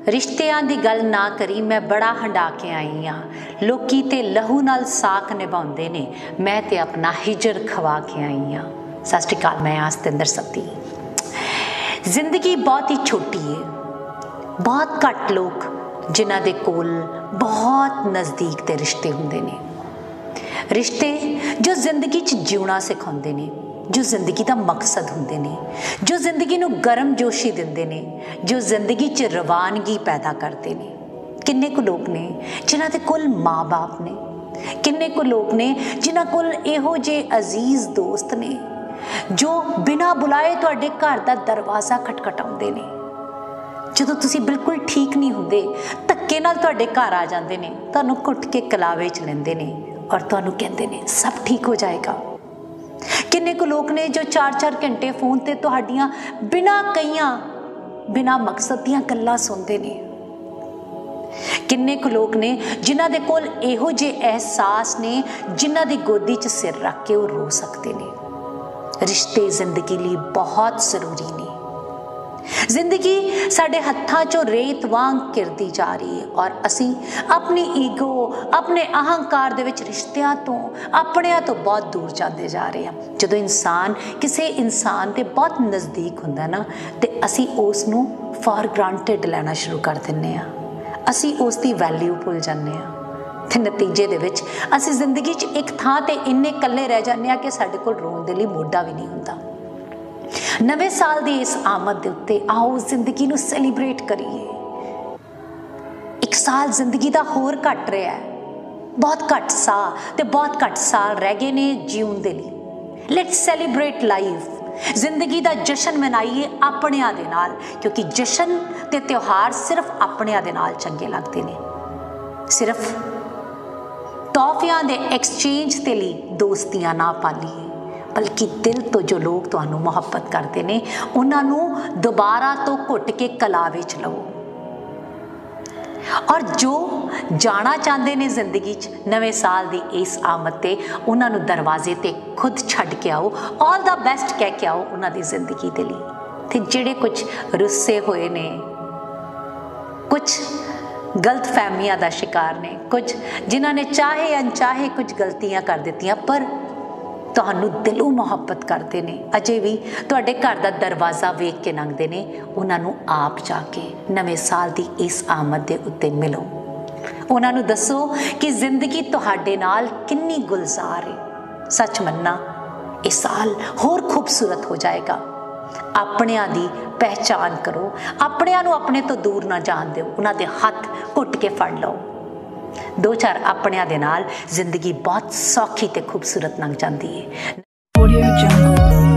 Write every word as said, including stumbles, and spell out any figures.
रिश्तियां दी गल ना करी, मैं बड़ा हंडा के आई हाँ। लोकी ते लहू नाल साक निभाउंदे ने, मैं ते अपना हिजर खवा के आई हाँ। सत श्री अकाल, मैं हाँ सतिंदर सत्ती। जिंदगी बहुत ही छोटी है, बहुत घट लोग जिन्हां दे कोल बहुत नज़दीक दे रिश्ते हुंदे ने। रिश्ते जो जिंदगी च जिउणा सिखाउंदे ने, जो जिंदगी का मकसद हुंदे ने, जो जिंदगी नूं गर्म जोशी दिंदे ने, जो जिंदगी च रवानगी पैदा करते ने। किन्ने को लोग ने जिन्हां दे कोल माँ बाप ने, किन्ने को लोग ने जिन्हां कोल इहो जे अजीज दोस्त ने जो बिना बुलाए तुहाडे घर दा दरवाज़ा खटखटाउंदे ने। जदों तुसीं बिल्कुल ठीक नहीं हुंदे, धक्के नाल तुहाडे घर आ जांदे ने, तुहानूं घुट के कलावे च लैंदे ने और तुहानूं कहंदे ने सब ठीक हो जाएगा। किन्ने को लोग ने जो चार चार घंटे फोन ते तुहाडियां बिना कईयां बिना मकसद दियां गल्लां सुनदे ने। किन्ने को लोग ने जिन्हां दे कोल इहो जे एहसास ने जिन्हां दी गोदी च सिर रख के वो रो सकते ने। रिश्ते जिंदगी लई बहुत जरूरी ने। जिंदगी साडे हत्थां चों रेत वांग किरदी जा रही है और असीं अपनी ईगो, अपने अहंकार दे विच रिश्तियां तो अपणियां तो बहुत दूर जाते जा रहे हैं। जदों इंसान किसी इंसान के बहुत नज़दीक हुंदा ना ते असीं उस नूं फॉर ग्रांटेड लैना शुरू कर दिंदे आ। असीं उसकी वैल्यू भुल जांदे आ ते नतीजे दे विच असीं जिंदगी च एक थां ते इन्ने कल्ले रह जांदे आ कि साडे कोल रोण दे लई मोढा भी नहीं हुंदा। नवे साल की इस आमद दे उत्ते आओ जिंदगी नूं सैलीब्रेट करिए। एक साल जिंदगी का होर घट रहा है, बहुत घट साल ते बहुत घट साल रह गए ने जीवन दे लई। Let's celebrate life. जिंदगी का जश्न मनाइए अपणियां दे नाल, क्योंकि जश्न ते त्योहार सिर्फ अपणियां दे नाल चंगे लगदे ने। सिर्फ टॉफियां दे एक्सचेंज दे लई दोस्तियां ना पालिए, बल्कि दिल तो जो लोग तुहानूं मुहब्बत करते हैं उन्हां नूं दोबारा तो घुट के कलावे च लवो। और जो जाना चाहते हैं जिंदगी च नवे साल की इस आमद ते उन्हां नूं दरवाजे ते खुद छड्ड के आओ, ऑल द बेस्ट कह के आओ उन्हां दी जिंदगी दे लई। ते जिहड़े कुछ रुस्से होए ने, कुछ गलत फहमियां दा शिकार ने, कुछ जिन्हां ने चाहे अनचाहे कुछ गलतियां कर दित्तियां पर तुहानूं दिलों मुहब्बत करते ने, अजे भी तुहाडे घर दा दरवाज़ा वेख के लंघदे ने, उन्हां नूं आप जाके नवे साल की इस आमद दे उत्ते मिलो। उन्हां नूं दसो कि जिंदगी तुहाडे नाल किन्नी गुलजार है। सच मन्ना इह साल होर खूबसूरत हो जाएगा। अपणियां दी पहचान करो, अपणियां नूं अपने तो दूर ना जाण दिओ, उन्हां दे हत्थ घुट के फड़ लो। दो चार अपणियां दे नाल जिंदगी बहुत सौखी ते खूबसूरत लंघ जांदी है।